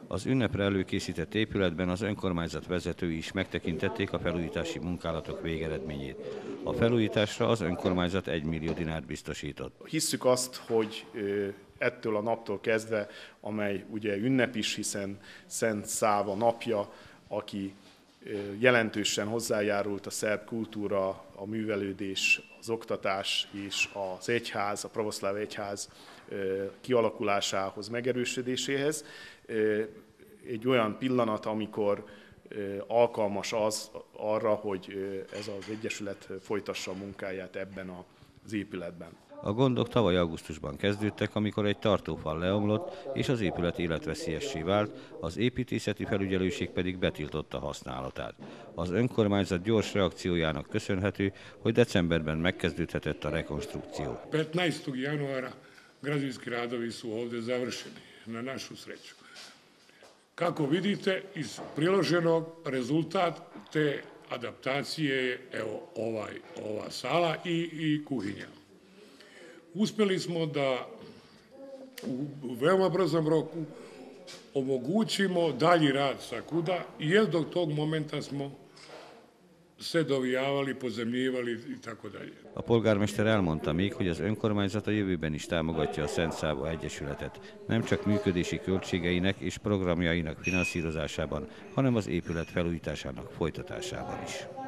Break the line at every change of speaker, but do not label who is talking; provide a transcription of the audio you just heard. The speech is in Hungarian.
Az ünnepre előkészített épületben az önkormányzat vezetői is megtekintették a felújítási munkálatok végeredményét. A felújításra az önkormányzat 1 millió dinárt biztosított.
Hisszük azt, hogy ettől a naptól kezdve, amely ugye ünnep is, hiszen Szent Száva napja, aki jelentősen hozzájárult a szerb kultúra, a művelődés, az oktatás és az egyház, a pravoszláv egyház kialakulásához, megerősödéséhez. Egy olyan pillanat, amikor alkalmas az arra, hogy ez az egyesület folytassa a munkáját ebben az épületben.
A gondok tavaly augusztusban kezdődtek, amikor egy tartófal leomlott, és az épület életveszélyessé vált, az építészeti felügyelőség pedig betiltotta használatát. Az önkormányzat gyors reakciójának köszönhető, hogy decemberben megkezdődhetett a rekonstrukció.
15. januara građevinski radovi su ovdje završeni, na našu sreću. Kako vidite, iz priloženog rezultat te adaptacije je evo ova sala i kuhinja. Uspjeli smo da u veoma brzom roku omogućimo dalji rad sakuda i do tog momenta smo se dovijavali, pozemljivali i tako dalje.
A polgármester elmondta még, hogy az önkormányzat a jövőben is támogatja a Szent Száva Egyesületet, nem csak működési költségeinek és programjainak finanszírozásában, hanem az épület felújításának folytatásában is.